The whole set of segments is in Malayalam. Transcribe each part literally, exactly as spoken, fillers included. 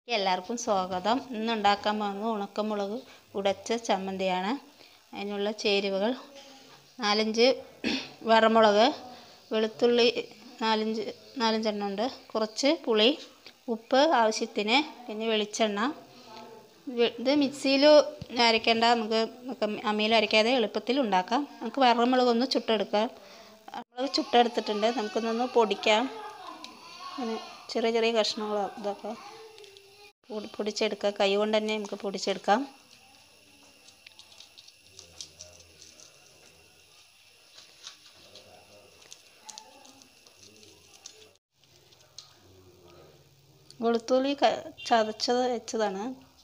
എല്ലാവർക്കും സ്വാഗതം. ഇന്ന് ഉണ്ടാക്കാൻ പോകുന്നത് ഉണക്കമുളക് ഉടച്ച ചമ്മന്തിയാണ്. അതിനുള്ള ചേരുവകൾ: നാലഞ്ച് വറമുളക്, വെളുത്തുള്ളി നാലഞ്ച് നാലഞ്ചെണ്ണം ഉണ്ട്, കുറച്ച് പുളി, ഉപ്പ് ആവശ്യത്തിന്, പിന്നെ വെളിച്ചെണ്ണ. ഇത് മിക്സിയിൽ അരയ്ക്കേണ്ട, നമുക്ക് അമ്മിയിൽ അരയ്ക്കാതെ എളുപ്പത്തിൽ ഉണ്ടാക്കാം. നമുക്ക് വറമുളകൊന്ന് ചുട്ടെടുക്കാം. മുളക് ചുട്ടെടുത്തിട്ടുണ്ട്, നമുക്കൊന്നൊന്ന് പൊടിക്കാം. അങ്ങനെ ചെറിയ ചെറിയ കഷ്ണങ്ങൾ ഇതാക്കാം, പൊടിച്ചെടുക്കാം. കൈ കൊണ്ട് തന്നെ നമുക്ക് പൊടിച്ചെടുക്കാം. വെളുത്തുള്ളി ചതച്ചത് വെച്ചതാണ്.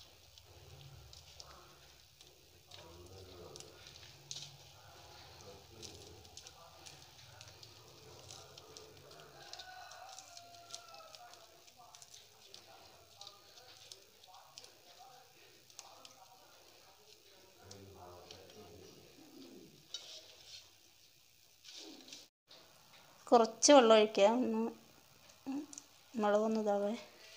കുറച്ച് വെള്ളം ഒഴിക്കാം, ഒന്ന് മുളകൊന്ന് ഇതാവേ.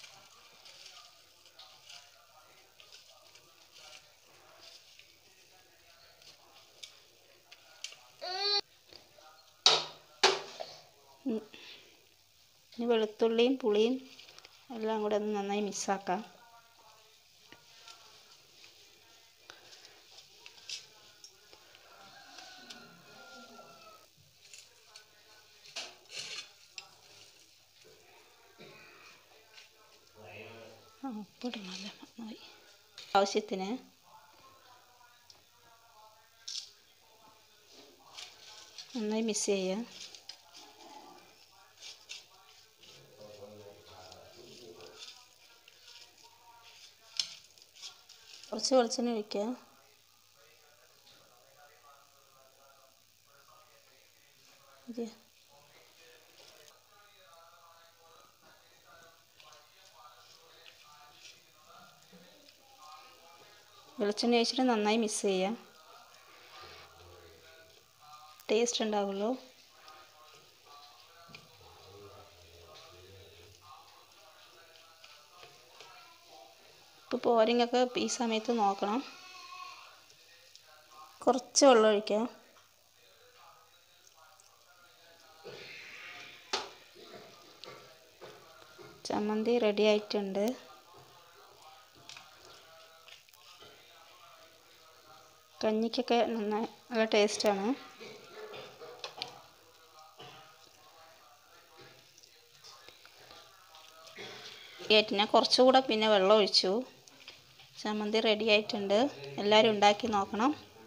ഇനി വെളുത്തുള്ളിയും പുളിയും എല്ലാം കൂടെ ഒന്ന് നന്നായി മിക്സാക്കാം. ഉപ്പിടണമല്ലേ, നന്നായി. ആവശ്യത്തിന് നന്നായി മിക്സ് ചെയ്യുക. കുറച്ച് വെളിച്ചെണ്ണ ഒഴിക്കുക. വെളിച്ചെണ്ണ ഒഴിച്ചിട്ട് നന്നായി മിക്സ് ചെയ്യുക. ടേസ്റ്റ് ഉണ്ടാവുള്ളൂ. ഇപ്പോൾ പോരിങ്ങൊക്കെ ഈ സമയത്ത് നോക്കണം. കുറച്ച് വെള്ളം ഒഴിക്കുക. ചമ്മന്തി റെഡി ആയിട്ടുണ്ട്. കഞ്ഞിക്കൊക്കെ നന്നായി നല്ല ടേസ്റ്റാണ്. ഞാൻ കുറച്ചുകൂടെ പിന്നെ വെള്ളം ഒഴിച്ചു. ചമ്മന്തി റെഡി ആയിട്ടുണ്ട്. എല്ലാവരും ഉണ്ടാക്കി നോക്കണം.